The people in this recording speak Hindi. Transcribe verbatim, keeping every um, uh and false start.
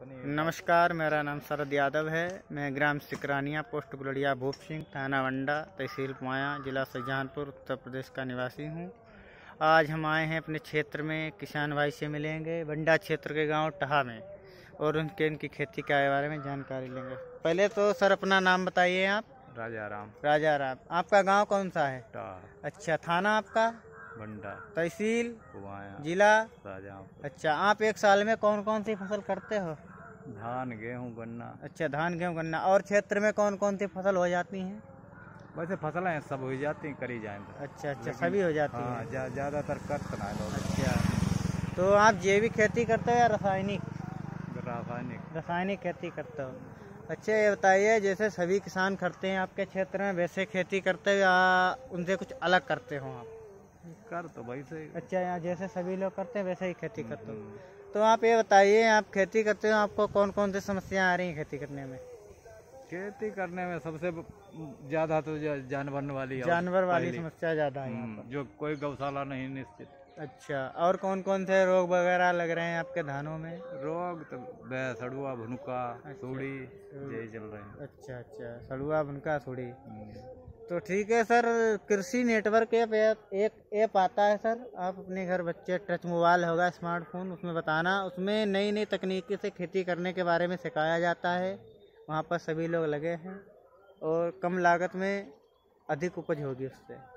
नमस्कार, मेरा नाम शरद यादव है। मैं ग्राम सिकरानिया, पोस्ट गुलड़िया भूप सिंह, थाना वंडा, तहसील पुआया, जिला शाहजहानपुर, उत्तर प्रदेश का निवासी हूँ। आज हम आए हैं अपने क्षेत्र में किसान भाई से मिलेंगे, वंडा क्षेत्र के गांव टहा में, और उनके इनकी खेती के बारे में जानकारी लेंगे। पहले तो सर अपना नाम बताइए। आप? राजा राम। राजा राम। आपका गाँव कौन सा है? टहा। अच्छा। थाना आपका? वंडा। तहसील? पुआया। जिला? शाहजहानपुर। अच्छा। आप एक साल में कौन कौन सी फसल करते हो? धान, गेहूँ, गन्ना। अच्छा, धान, गेहूँ, गन्ना। और क्षेत्र में कौन कौन सी फसल हो जाती हैं? वैसे फसलें सब हो जाती हैं, करी जाए तो। अच्छा अच्छा, सभी हो जाती हैं। हाँ, जा, ज़्यादातर करते हैं लोग। अच्छा, तो आप जैविक खेती करते हो या रासायनिक? रासायनिक। रासायनिक खेती करते हो। अच्छा, ये बताइए, जैसे सभी किसान करते हैं आपके क्षेत्र में, वैसे खेती करते हो या उनसे कुछ अलग करते हो आप? कर तो वैसे। अच्छा, यहाँ जैसे सभी लोग करते हैं वैसे ही खेती करते हो। तो आप ये बताइए, आप खेती करते हो, आपको कौन कौन सी समस्याएं आ रही हैं खेती करने में? खेती करने में सबसे ज्यादा तो जानवर वाली जानवर वाली समस्या ज्यादा है, जो कोई गौशाला नहीं निश्चित। अच्छा, और कौन कौन से रोग वगैरह लग रहे हैं आपके धानों में? रोग तो सड़ुआ, भुनका, सूढ़ी यही चल रहे हैं। अच्छा अच्छा, सड़ुआ, भुनका, सूढ़ी। तो ठीक है सर, कृषि नेटवर्क ऐप एक ऐप आता है सर। आप अपने घर बच्चे टच मोबाइल होगा, स्मार्टफोन, उसमें बताना, उसमें नई नई तकनीकी से खेती करने के बारे में सिखाया जाता है। वहाँ पर सभी लोग लगे हैं और कम लागत में अधिक उपज होगी उससे।